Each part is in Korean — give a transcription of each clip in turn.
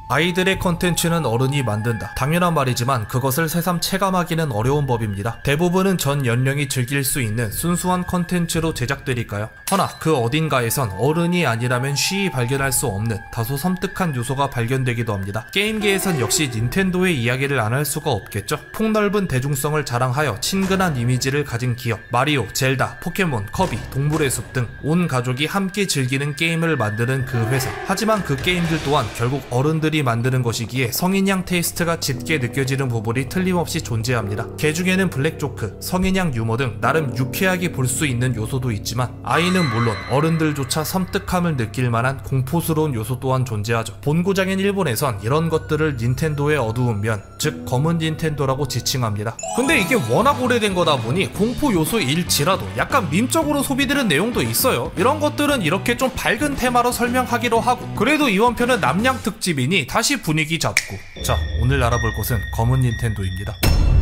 아이들의 컨텐츠는 어른이 만든다. 당연한 말이지만 그것을 새삼 체감하기는 어려운 법입니다. 대부분은 전 연령이 즐길 수 있는 순수한 컨텐츠로 제작되니까요. 허나 그 어딘가에선 어른이 아니라면 쉬이 발견할 수 없는 다소 섬뜩한 요소가 발견되기도 합니다. 게임계에선 역시 닌텐도의 이야기를 안 할 수가 없겠죠. 폭넓은 대중성을 자랑하여 친근한 이미지를 가진 기업, 마리오, 젤다, 포켓몬, 커비, 동물의 숲 등 온 가족이 함께 즐기는 게임을 만드는 그 회사. 하지만 그 게임들 또한 결국 어른들이 만드는 것이기에 성인양 테이스트가 짙게 느껴지는 부분이 틀림없이 존재합니다. 개 중에는 블랙조크, 성인양 유머 등 나름 유쾌하게 볼 수 있는 요소도 있지만 아이는 물론 어른들조차 섬뜩함을 느낄 만한 공포스러운 요소 또한 존재하죠. 본고장인 일본에선 이런 것들을 닌텐도의 어두운 면, 즉 검은 닌텐도라고 지칭합니다. 근데 이게 워낙 오래된 거다 보니 공포 요소일지라도 약간 밈적으로 소비되는 내용도 있어요. 이런 것들은 이렇게 좀 밝은 테마로 설명하기로 하고, 그래도 이번 편은 남양 특집이니 다시 분위기 잡고. 자, 오늘 알아볼 것은 검은 닌텐도입니다.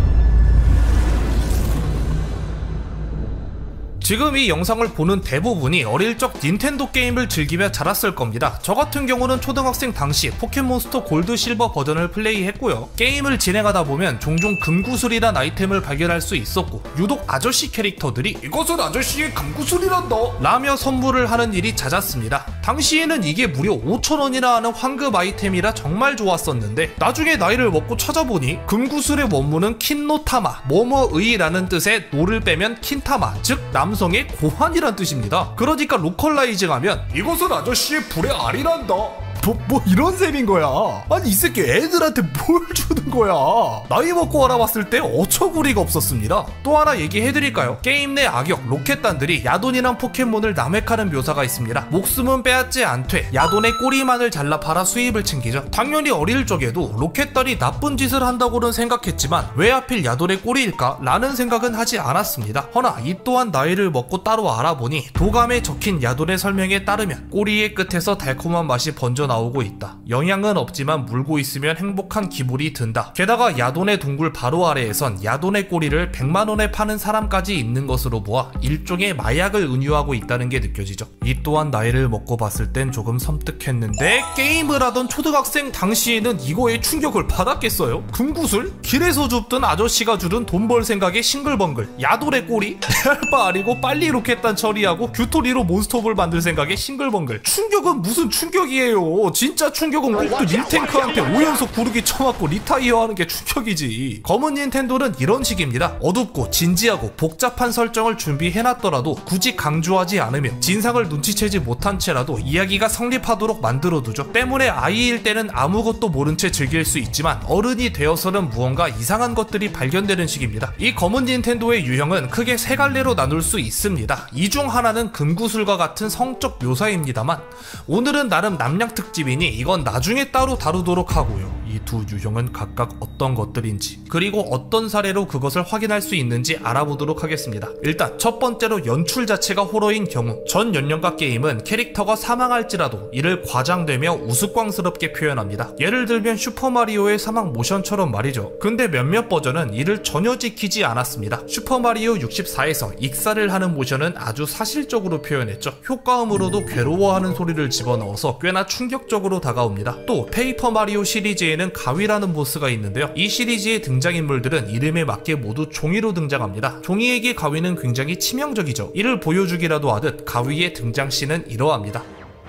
지금 이 영상을 보는 대부분이 어릴 적 닌텐도 게임을 즐기며 자랐을 겁니다. 저 같은 경우는 초등학생 당시 포켓몬스터 골드 실버 버전을 플레이했고요. 게임을 진행하다 보면 종종 금구슬이란 아이템을 발견할 수 있었고, 유독 아저씨 캐릭터들이 이것은 아저씨의 금구슬이란다 라며 선물을 하는 일이 잦았습니다. 당시에는 이게 무려 5,000원이나 하는 황금 아이템이라 정말 좋았었는데, 나중에 나이를 먹고 찾아보니 금구슬의 원문은 킨노타마, 뭐뭐의라는 뜻의 노를 빼면 킨타마, 즉 남성의 고환이란 뜻입니다. 그러니까 로컬라이징하면 이것은 아저씨의 불의 알이란다. 뭐 이런 셈인 거야. 아니 이 새끼 애들한테 뭘 주는 거야. 나이 먹고 알아봤을 때 어처구니가 없었습니다. 또 하나 얘기해드릴까요? 게임 내 악역 로켓단들이 야돈이란 포켓몬을 남획하는 묘사가 있습니다. 목숨은 빼앗지 않되 야돈의 꼬리만을 잘라 팔아 수입을 챙기죠. 당연히 어릴 적에도 로켓단이 나쁜 짓을 한다고는 생각했지만 왜 하필 야돈의 꼬리일까? 라는 생각은 하지 않았습니다. 허나 이 또한 나이를 먹고 따로 알아보니 도감에 적힌 야돈의 설명에 따르면 꼬리의 끝에서 달콤한 맛이 번져 나오고 있다. 영양은 없지만 물고 있으면 행복한 기분이 든다. 게다가 야돈의 동굴 바로 아래에선 야돈의 꼬리를 100만원에 파는 사람까지 있는 것으로 보아 일종의 마약을 은유하고 있다는 게 느껴지죠. 이 또한 나이를 먹고 봤을 땐 조금 섬뜩했는데, 게임을 하던 초등학생 당시에는 이거에 충격을 받았겠어요? 금구슬? 길에서 줍던 아저씨가 주는 돈 벌 생각에 싱글벙글, 야돈의 꼬리? 바 아니고 빨리 로켓단 처리하고 규토리로 몬스터볼 만들 생각에 싱글벙글. 충격은 무슨 충격이에요. 진짜 충격은 꼭두 닐탱크한테 5연속 구르기 쳐맞고 리타이어 하는 게 충격이지. 검은 닌텐도는 이런 식입니다. 어둡고 진지하고 복잡한 설정을 준비해놨더라도 굳이 강조하지 않으며 진상을 눈치채지 못한 채라도 이야기가 성립하도록 만들어두죠. 때문에 아이일 때는 아무것도 모른 채 즐길 수 있지만 어른이 되어서는 무언가 이상한 것들이 발견되는 식입니다. 이 검은 닌텐도의 유형은 크게 세 갈래로 나눌 수 있습니다. 이 중 하나는 금구슬과 같은 성적 묘사입니다만, 오늘은 나름 남양 특집이니 이건 나중에 따로 다루도록 하고요. 이 두 유형은 각각 어떤 것들인지, 그리고 어떤 사례로 그것을 확인할 수 있는지 알아보도록 하겠습니다. 일단 첫 번째로 연출 자체가 호러인 경우, 전 연령과 게임은 캐릭터가 사망할지라도 이를 과장되며 우스꽝스럽게 표현합니다. 예를 들면 슈퍼마리오의 사망 모션처럼 말이죠. 근데 몇몇 버전은 이를 전혀 지키지 않았습니다. 슈퍼마리오 64에서 익사를 하는 모션은 아주 사실적으로 표현했죠. 효과음으로도 괴로워하는 소리를 집어넣어서 꽤나 충격적으로 다가옵니다. 또 페이퍼 마리오 시리즈에는 가위라는 보스가 있는데요. 이 시리즈의 등장인물들은 이름에 맞게 모두 종이로 등장합니다. 종이에게 가위는 굉장히 치명적이죠. 이를 보여주기라도 하듯 가위의 등장씬은 이러합니다.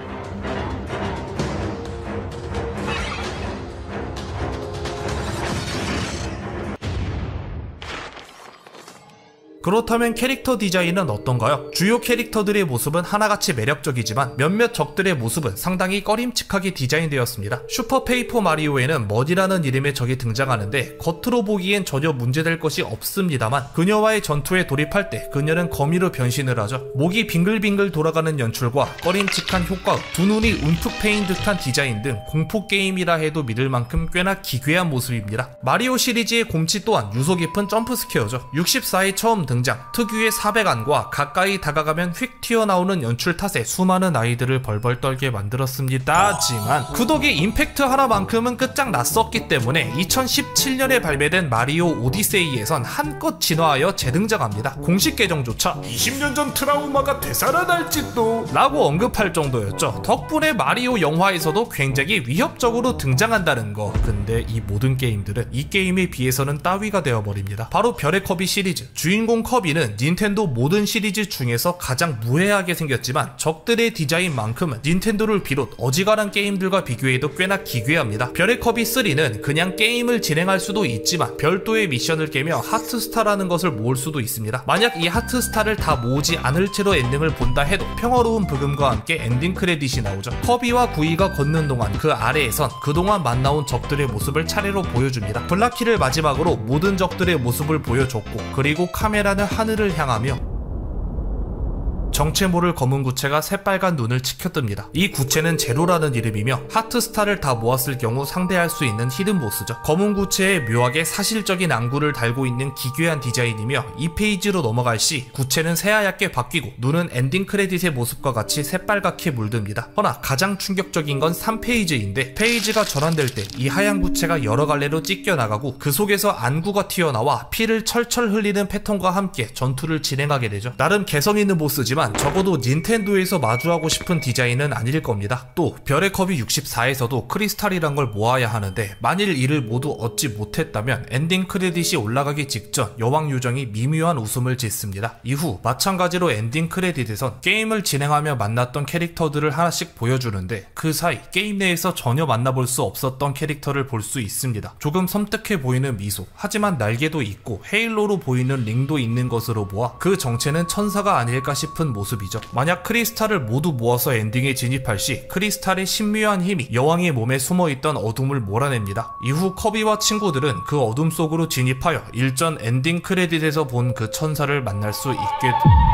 그렇다면 캐릭터 디자인은 어떤가요? 주요 캐릭터들의 모습은 하나같이 매력적이지만 몇몇 적들의 모습은 상당히 꺼림칙하게 디자인되었습니다. 슈퍼 페이퍼 마리오에는 머디라는 이름의 적이 등장하는데 겉으로 보기엔 전혀 문제될 것이 없습니다만, 그녀와의 전투에 돌입할 때 그녀는 거미로 변신을 하죠. 목이 빙글빙글 돌아가는 연출과 꺼림칙한 효과, 두 눈이 움푹 패인 듯한 디자인 등 공포게임이라 해도 믿을 만큼 꽤나 기괴한 모습입니다. 마리오 시리즈의 곰치 또한 유서 깊은 점프 스퀘어죠. 64에 처음 등장, 특유의 사백안과 가까이 다가가면 휙 튀어나오는 연출 탓에 수많은 아이들을 벌벌 떨게 만들었습니다. 하지만 그 덕에 임팩트 하나만큼은 끝장났었기 때문에 2017년에 발매된 마리오 오디세이에선 한껏 진화하여 재등장합니다. 공식 계정조차 20년 전 트라우마가 되살아날지도 라고 언급할 정도였죠. 덕분에 마리오 영화에서도 굉장히 위협적으로 등장한다는 거. 근데 이 모든 게임들은 이 게임에 비해서는 따위가 되어버립니다. 바로 별의 커비 시리즈. 주인공 커비는 닌텐도 모든 시리즈 중에서 가장 무해하게 생겼지만 적들의 디자인만큼은 닌텐도를 비롯 어지간한 게임들과 비교해도 꽤나 기괴합니다. 별의 커비 3는 그냥 게임을 진행할 수도 있지만 별도의 미션을 깨며 하트스타라는 것을 모을 수도 있습니다. 만약 이 하트스타를 다 모으지 않을 채로 엔딩을 본다 해도 평화로운 브금과 함께 엔딩 크레딧이 나오죠. 커비와 구이가 걷는 동안 그 아래에선 그동안 만나온 적들의 모습을 차례로 보여줍니다. 블라키를 마지막으로 모든 적들의 모습을 보여줬고, 그리고 카메라는 하늘을 향하며 정체 모를 검은 구체가 새빨간 눈을 치켜뜹니다. 이 구체는 제로라는 이름이며 하트스타를 다 모았을 경우 상대할 수 있는 히든보스죠. 검은 구체에 묘하게 사실적인 앙구를 달고 있는 기괴한 디자인이며 이 페이지로 넘어갈 시 구체는 새하얗게 바뀌고 눈은 엔딩 크레딧의 모습과 같이 새빨갛게 물듭니다. 허나 가장 충격적인 건 3페이지인데 페이지가 전환될 때 이 하얀 구체가 여러 갈래로 찢겨 나가고 그 속에서 안구가 튀어나와 피를 철철 흘리는 패턴과 함께 전투를 진행하게 되죠. 나름 개성 있는 보스지만 적어도 닌텐도에서 마주하고 싶은 디자인은 아닐 겁니다. 또 별의 컵이 64에서도 크리스탈이란 걸 모아야 하는데 만일 이를 모두 얻지 못했다면 엔딩 크레딧이 올라가기 직전 여왕 요정이 미묘한 웃음을 짓습니다. 이후 마찬가지로 엔딩 크레딧에선 게임을 진행하며 만났던 캐릭터들을 하나씩 보여주는데 그 사이 게임 내에서 전혀 만나볼 수 없었던 캐릭터를 볼 수 있습니다. 조금 섬뜩해 보이는 미소, 하지만 날개도 있고 헤일로로 보이는 링도 있는 것으로 보아 그 정체는 천사가 아닐까 싶은 모습이죠. 만약 크리스탈을 모두 모아서 엔딩에 진입할 시 크리스탈의 신묘한 힘이 여왕의 몸에 숨어있던 어둠을 몰아냅니다. 이후 커비와 친구들은 그 어둠 속으로 진입하여 일전 엔딩 크레딧에서 본 그 천사를 만날 수 있게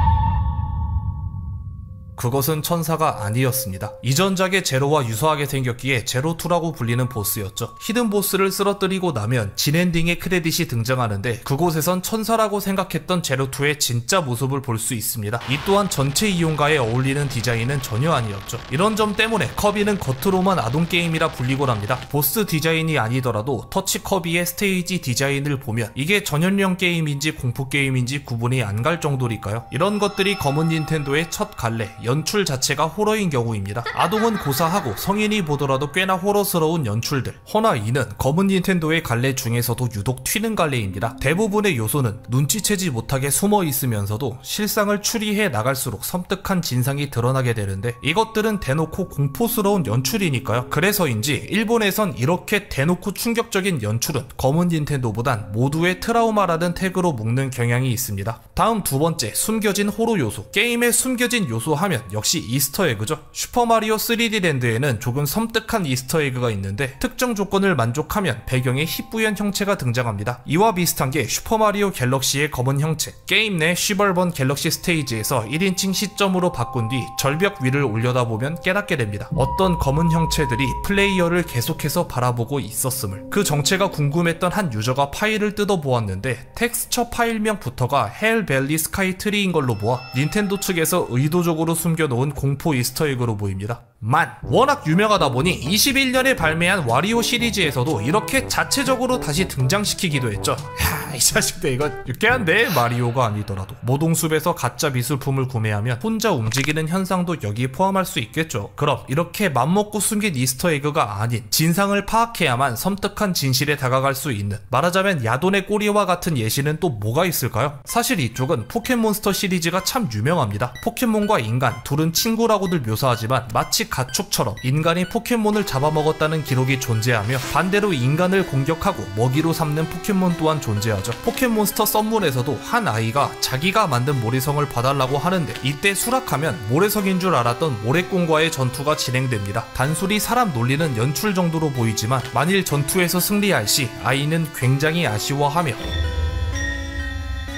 그것은 천사가 아니었습니다. 이전작의 제로와 유사하게 생겼기에 제로2라고 불리는 보스였죠. 히든 보스를 쓰러뜨리고 나면 진엔딩의 크레딧이 등장하는데 그곳에선 천사라고 생각했던 제로2의 진짜 모습을 볼 수 있습니다. 이 또한 전체 이용가에 어울리는 디자인은 전혀 아니었죠. 이런 점 때문에 커비는 겉으로만 아동 게임이라 불리곤 합니다. 보스 디자인이 아니더라도 터치 커비의 스테이지 디자인을 보면 이게 전연령 게임인지 공포 게임인지 구분이 안 갈 정도니까요. 이런 것들이 검은 닌텐도의 첫 갈래, 연출 자체가 호러인 경우입니다. 아동은 고사하고 성인이 보더라도 꽤나 호러스러운 연출들. 허나 이는 검은 닌텐도의 갈래 중에서도 유독 튀는 갈래입니다. 대부분의 요소는 눈치채지 못하게 숨어 있으면서도 실상을 추리해 나갈수록 섬뜩한 진상이 드러나게 되는데 이것들은 대놓고 공포스러운 연출이니까요. 그래서인지 일본에선 이렇게 대놓고 충격적인 연출은 검은 닌텐도보단 모두의 트라우마라는 태그로 묶는 경향이 있습니다. 다음 두 번째, 숨겨진 호러 요소. 게임의 숨겨진 요소 하면 역시 이스터에그죠. 슈퍼마리오 3D 랜드에는 조금 섬뜩한 이스터에그가 있는데 특정 조건을 만족하면 배경에 희뿌연 형체가 등장합니다. 이와 비슷한 게 슈퍼마리오 갤럭시의 검은 형체. 게임 내 쉬벌번 갤럭시 스테이지에서 1인칭 시점으로 바꾼 뒤 절벽 위를 올려다보면 깨닫게 됩니다. 어떤 검은 형체들이 플레이어를 계속해서 바라보고 있었음을. 그 정체가 궁금했던 한 유저가 파일을 뜯어보았는데 텍스처 파일명부터가 헬밸리 스카이트리인 걸로 보아 닌텐도 측에서 의도적으로 숨겨놓은 공포 이스터에그로 보입니다. 워낙 유명하다 보니 21년에 발매한 와리오 시리즈에서도 이렇게 자체적으로 다시 등장시키기도 했죠. 야, 이 자식들 이거 유쾌한데? 마리오가 아니더라도 모동숲에서 가짜 미술품을 구매하면 혼자 움직이는 현상도 여기에 포함할 수 있겠죠. 그럼 이렇게 맘먹고 숨긴 이스터에그가 아닌 진상을 파악해야만 섬뜩한 진실에 다가갈 수 있는, 말하자면 야돈의 꼬리와 같은 예시는 또 뭐가 있을까요? 사실 이쪽은 포켓몬스터 시리즈가 참 유명합니다. 포켓몬과 인간 둘은 친구라고들 묘사하지만 마치 가축처럼 인간이 포켓몬을 잡아먹었다는 기록이 존재하며 반대로 인간을 공격하고 먹이로 삼는 포켓몬 또한 존재하죠. 포켓몬스터 썸문에서도 한 아이가 자기가 만든 모래성을 봐달라고 하는데 이때 수락하면 모래성인 줄 알았던 모래꾼과의 전투가 진행됩니다. 단순히 사람 놀리는 연출 정도로 보이지만 만일 전투에서 승리할 시 아이는 굉장히 아쉬워하며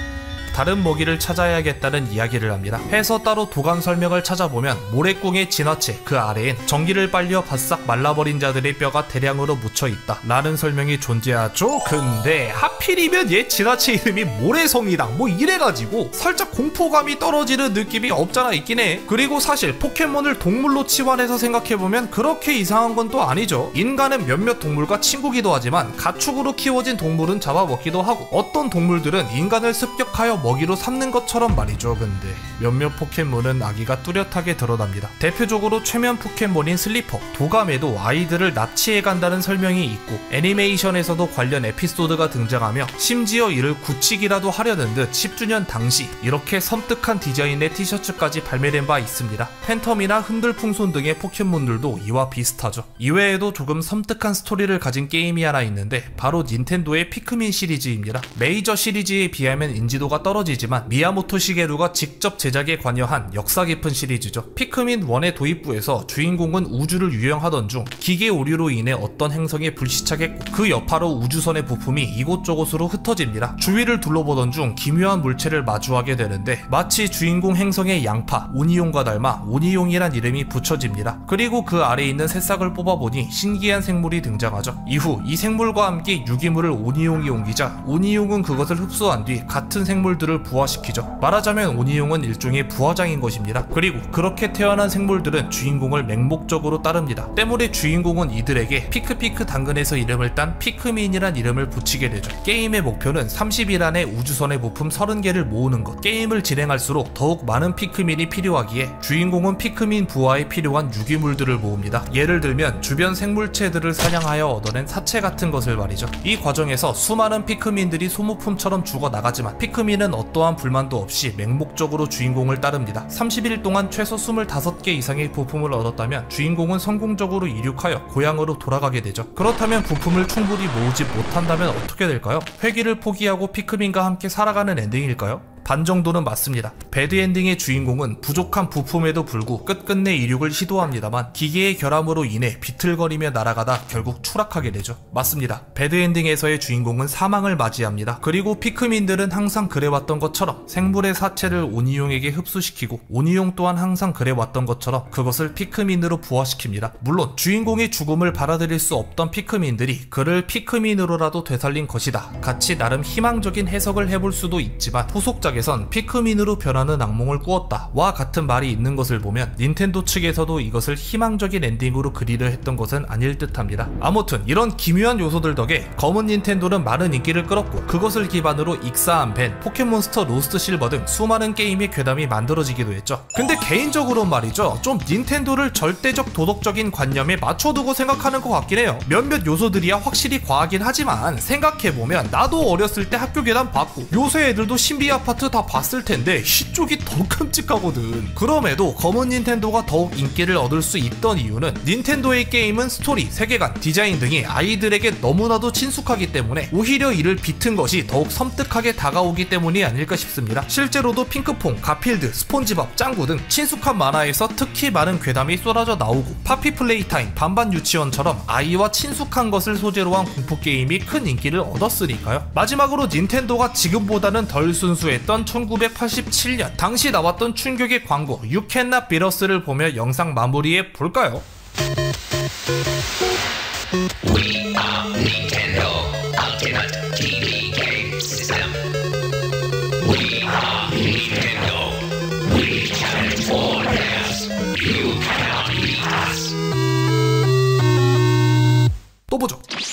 다른 먹이를 찾아야겠다는 이야기를 합니다. 해서 따로 도감 설명을 찾아보면 모래꿍의 진화체 그 아래엔 전기를 빨려 바싹 말라버린 자들의 뼈가 대량으로 묻혀있다 라는 설명이 존재하죠. 근데 하필이면 얘 진화체 이름이 모래성이랑 뭐 이래가지고 살짝 공포감이 떨어지는 느낌이 없잖아 있긴 해. 그리고 사실 포켓몬을 동물로 치환해서 생각해보면 그렇게 이상한 건 또 아니죠. 인간은 몇몇 동물과 친구기도 하지만 가축으로 키워진 동물은 잡아먹기도 하고 어떤 동물들은 인간을 습격하여 먹이로 삼는 것처럼 말이죠. 근데 몇몇 포켓몬은 아기가 뚜렷하게 드러납니다. 대표적으로 최면 포켓몬인 슬리퍼, 도감에도 아이들을 납치해 간다는 설명이 있고 애니메이션에서도 관련 에피소드가 등장하며 심지어 이를 굳히기라도 하려는 듯 10주년 당시 이렇게 섬뜩한 디자인의 티셔츠까지 발매된 바 있습니다. 팬텀이나 흔들풍손 등의 포켓몬들도 이와 비슷하죠. 이외에도 조금 섬뜩한 스토리를 가진 게임이 하나 있는데 바로 닌텐도의 피크민 시리즈입니다. 메이저 시리즈에 비하면 인지도가 떨어지지만 미야모토 시게루가 직접 제작에 관여한 역사 깊은 시리즈죠. 피크민 1의 도입부에서 주인공은 우주를 유영하던 중 기계 오류로 인해 어떤 행성에 불시착했고 그 여파로 우주선의 부품이 이곳저곳으로 흩어집니다. 주위를 둘러보던 중 기묘한 물체를 마주하게 되는데 마치 주인공 행성의 양파 오니용과 닮아 오니용이란 이름이 붙여집니다. 그리고 그 아래에 있는 새싹을 뽑아보니 신기한 생물이 등장하죠. 이후 이 생물과 함께 유기물을 오니용이 옮기자 오니용은 그것을 흡수한 뒤 같은 생물들을 부화시키죠. 말하자면 오니용은 일종의 부화장인 것입니다. 그리고 그렇게 태어난 생물들은 주인공을 맹목적으로 따릅니다. 때문에 주인공은 이들에게 피크피크 당근에서 이름을 딴 피크민이란 이름을 붙이게 되죠. 게임의 목표는 30일 안에 우주선의 부품 30개를 모으는 것. 게임을 진행할수록 더욱 많은 피크민이 필요하기에 주인공은 피크민 부화에 필요한 유기물들을 모읍니다. 예를 들면 주변 생물체들을 사냥하여 얻어낸 사체 같은 것을 말이죠. 이 과정에서 수많은 피크민들이 소모품처럼 죽어나가지만 피크민은 어떠한 불만도 없이 맹목적으로 주인공을 따릅니다. 30일 동안 최소 25개 이상의 부품을 얻었다면 주인공은 성공적으로 이륙하여 고향으로 돌아가게 되죠. 그렇다면 부품을 충분히 모으지 못한다면 어떻게 될까요? 회귀를 포기하고 피크민과 함께 살아가는 엔딩일까요? 반 정도는 맞습니다. 배드엔딩의 주인공은 부족한 부품에도 불구 끝끝내 이륙을 시도합니다만 기계의 결함으로 인해 비틀거리며 날아가다 결국 추락하게 되죠. 맞습니다. 배드엔딩에서의 주인공은 사망을 맞이합니다. 그리고 피크민들은 항상 그래왔던 것처럼 생물의 사체를 오니용에게 흡수시키고 오니용 또한 항상 그래왔던 것처럼 그것을 피크민으로 부화시킵니다. 물론 주인공의 죽음을 받아들일 수 없던 피크민들이 그를 피크민으로라도 되살린 것이다 같이 나름 희망적인 해석을 해볼 수도 있지만 후속작 에선 피크민으로 변하는 악몽을 꾸었다 와 같은 말이 있는 것을 보면 닌텐도 측에서도 이것을 희망적인 엔딩으로 그리려 했던 것은 아닐 듯합니다. 아무튼 이런 기묘한 요소들 덕에 검은 닌텐도는 많은 인기를 끌었고 그것을 기반으로 익사한 벤, 포켓몬스터 로스트 실버 등 수많은 게임의 괴담이 만들어지기도 했죠. 근데 개인적으로 말이죠, 좀 닌텐도를 절대적 도덕적인 관념에 맞춰두고 생각하는 것 같긴 해요. 몇몇 요소들이야 확실히 과하긴 하지만 생각해보면 나도 어렸을 때 학교 괴담 봤고 요새 애들도 신비 아파트 다 봤을 텐데 이쪽이 더 끔찍하거든. 그럼에도 검은 닌텐도가 더욱 인기를 얻을 수 있던 이유는 닌텐도의 게임은 스토리, 세계관, 디자인 등이 아이들에게 너무나도 친숙하기 때문에 오히려 이를 비튼 것이 더욱 섬뜩하게 다가오기 때문이 아닐까 싶습니다. 실제로도 핑크퐁, 가필드, 스폰지밥, 짱구 등 친숙한 만화에서 특히 많은 괴담이 쏟아져 나오고 파피 플레이타임, 반반 유치원처럼 아이와 친숙한 것을 소재로 한 공포게임이 큰 인기를 얻었으니까요. 마지막으로 닌텐도가 지금보다는 덜 순수했던 1987년 당시 나왔던 충격의 광고 You Cannot Beat Us를 보며 영상 마무리해 볼까요? We are Nintendo Ultimate TV Game System. We are Nintendo. We challenge all players. You cannot beat us. 또 보죠.